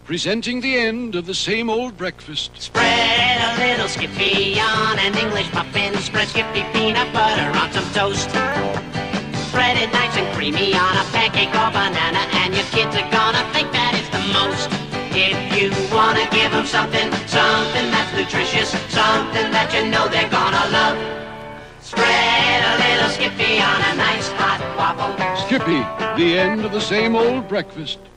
presenting the end of the same old breakfast. Spread a little Skippy on an English muffin. Spread Skippy peanut butter on some toast. Spread it nice and creamy on a pancake or banana, and your kids are gonna think that it's the most. If you wanna give them something that's nutritious, something that you know they're gonna love, spread a little Skippy on a nice hot waffle. Skippy, the end of the same old breakfast.